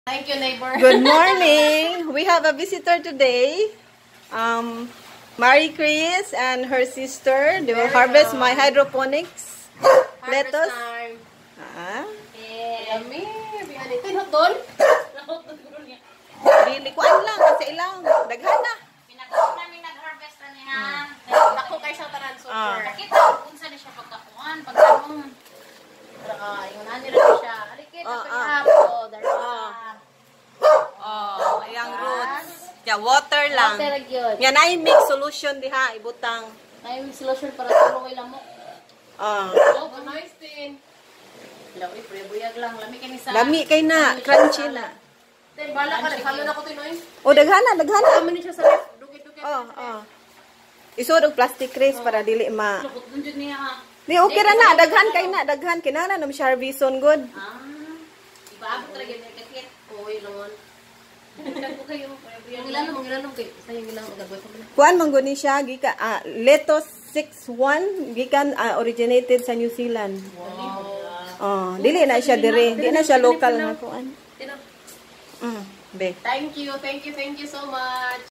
Thank you, neighbor. Good morning. We have a visitor today. Marie Chris and her sister. They will harvest my hydroponics lettuce. Time. Yummy. Tinutol? Really, kuan lang kasi ilang daghan na. Pinakaon namin nag-harvest na niya. Dako kay sa tanan super. Nakita ko kung saan siya pagkakuan, pagkanong. Yung nani rin siya. Alikit, pagkapo, darawa. Ayang roots. Yeah, water lang. Water yun. Yan ay mix solution diha ibutang. May solution para tulong ilang mo. Oh, nice din. Lawi, prebuyag lang. Lami kani sa... Lami kay na, crunchy na. Then, bala ka rin. Halo na ko tinoy. O daghan na. Tama ni siya sa ref. Dukit-dukit. Isod og plastic case para dili ma. Lukot dun dyan niya ha. Di okay ra na, daghan kay na, daghan kinahanglan nam Charvison good. Ibaabot talaga yung kakit. Uy, langon. Ko kayo. Yung ilalong kay. Sa yung ilang magaboy. Kuan man gud ni siya gika lettuce 61 gikan originated sa New Zealand. Wow. Dili na siya dire, di na siya local na kuan. Be. Thank you so much.